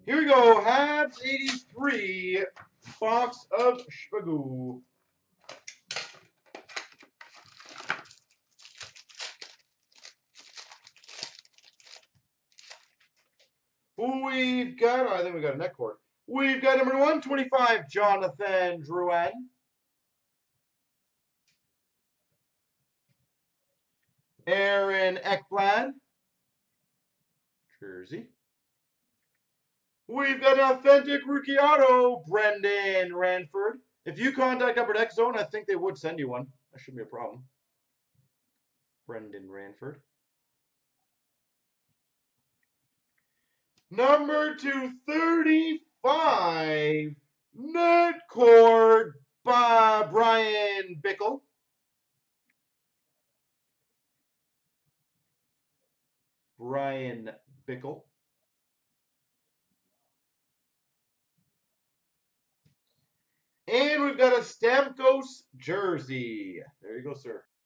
Here we go. Habs83 box of Shpagoo. We've got, I think we got a neck cord. We've got number 125, Jonathan Drouin. Aaron Ekblad. Jersey. We've got an authentic rookie auto, Brendan Ranford. If you contact Upper Deck Zone, I think they would send you one. That shouldn't be a problem. Brendan Ranford. Number 235, net cord by Brian Bickle. Brian Bickle. And we've got a Stamkos jersey. There you go, sir.